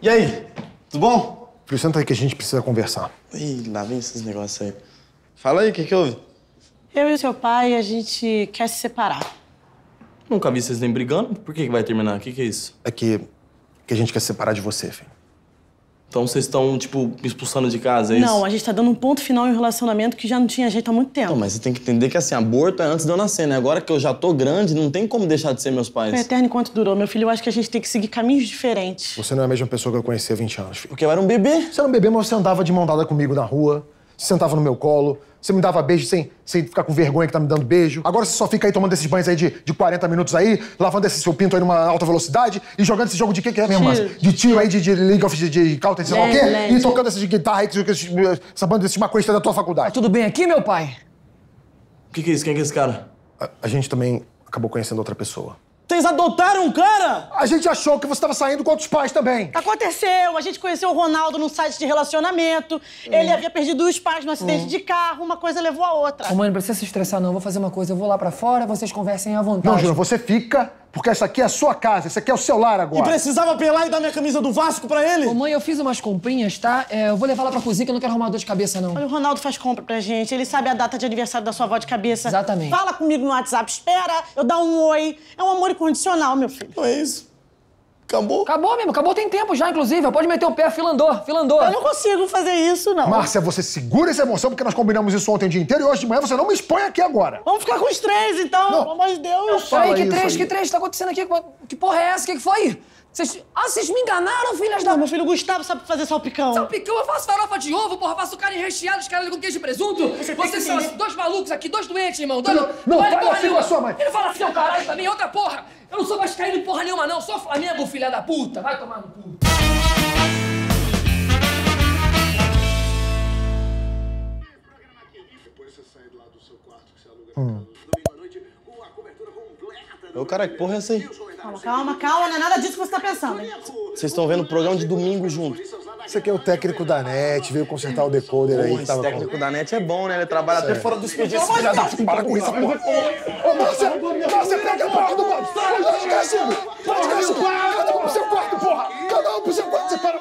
E aí, tudo bom? Filho, senta aí que a gente precisa conversar. Ih, lá vem esses negócios aí. Fala aí, o que houve? Eu e o seu pai, a gente quer se separar. Nunca vi vocês nem brigando. Por que vai terminar? O que é isso? É que a gente quer se separar de você, filho. Então vocês estão, tipo, me expulsando de casa, é isso? Não, a gente tá dando um ponto final em um relacionamento que já não tinha jeito há muito tempo. Não, mas você tem que entender que, assim, aborto é antes de eu nascer, né? Agora que eu já tô grande, não tem como deixar de ser meus pais. Foi eterno enquanto durou. Meu filho, eu acho que a gente tem que seguir caminhos diferentes. Você não é a mesma pessoa que eu conheci há 20 anos, filho. Porque eu era um bebê. Você era um bebê, mas você andava de mão dada comigo na rua, você sentava no meu colo, você me dava beijo sem ficar com vergonha que tá me dando beijo. Agora você só fica aí tomando esses banhos aí de 40 minutos aí, lavando esse seu pinto aí numa alta velocidade e jogando esse jogo de que é mesmo? De tiro aí, de League of de Counter, sei lá o quê, e tocando essa de guitarra aí, essa banda desses maconhistas da tua faculdade. Tudo bem aqui, meu pai? O que é isso? Quem é esse cara? A gente também acabou conhecendo outra pessoa. Vocês adotaram um cara? A gente achou que você estava saindo com outros pais também. Aconteceu. A gente conheceu o Ronaldo num site de relacionamento. Ele havia perdido os pais num acidente de carro. Uma coisa levou a outra. Ô, mãe, não precisa se estressar, não. Eu vou fazer uma coisa. Eu vou lá pra fora, vocês conversem à vontade. Não, Júnior, você fica, porque essa aqui é a sua casa, esse aqui é o seu lar agora. E precisava apelar e dar minha camisa do Vasco pra ele? Ô, mãe, eu fiz umas comprinhas, tá? Eu vou levar lá pra cozinha, que eu não quero arrumar dor de cabeça, não. Olha, o Ronaldo faz compra pra gente. Ele sabe a data de aniversário da sua avó de cabeça. Exatamente. Fala comigo no WhatsApp. Espera, eu dar um oi. É um amor incondicional, meu filho. Não é isso. Acabou? Acabou mesmo, acabou tem tempo já, inclusive. Pode meter o pé, fila andou, fila andou. Eu não consigo fazer isso, não. Márcia, você segura essa emoção, porque nós combinamos isso ontem o dia inteiro e hoje de manhã você não me expõe aqui agora. Vamos ficar com os três, então. Não. Pelo amor de Deus. Fala Peraí, isso aí. que três? Tá acontecendo aqui? Que porra é essa? O que foi? Vocês me enganaram, filhas da... Não, meu filho Gustavo sabe fazer salpicão. Salpicão, eu faço farofa de ovo, porra, faço carne recheada, os caras com queijo e presunto. Vocês são dois malucos aqui, dois doentes, irmão. Não, fala assim com a sua mãe. Ele fala assim, o caralho também, outra porra. Eu não sou vascaíno porra nenhuma, não. Sou Flamengo, filha da puta. Vai tomar no cu. Ô, cara, que porra é essa aí? Calma, não é nada disso que você tá pensando, hein? Vocês estão vendo o programa de domingo junto. Esse aqui é o técnico da NET, veio consertar o decoder aí que Esse tava técnico da NET é bom, né? Ele trabalha até fora do expediente. Filha da puta, para com isso, porra. Ô, Márcia, pega a porra do banco. Pode castigo. Cada um pro seu quarto, porra. Cada um pro seu quarto, separa.